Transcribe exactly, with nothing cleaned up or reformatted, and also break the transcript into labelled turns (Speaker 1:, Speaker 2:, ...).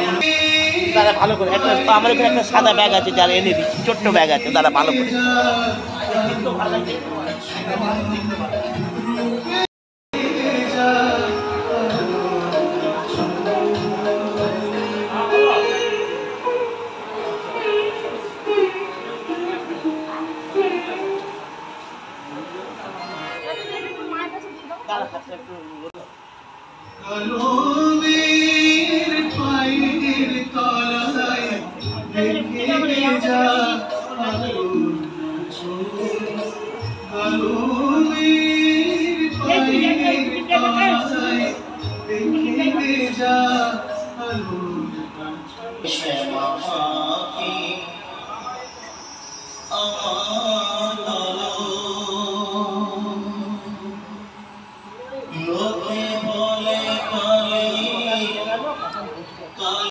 Speaker 1: দাদা ভালো করে একটা আমার এখানে একটা সাদা ব্যাগ আছে, যারা এনে দিচ্ছি, ছোট্ট ব্যাগ আছে, দাদা ভালো করে ভালো লাগছে।
Speaker 2: কালোমের পায়ের তলায় রেখে যা আলোর ছোঁয়া, কালোমের পায়ের তলায় রেখে যা আলোর শ্যামা পাখি আমার লোকে বলে কালী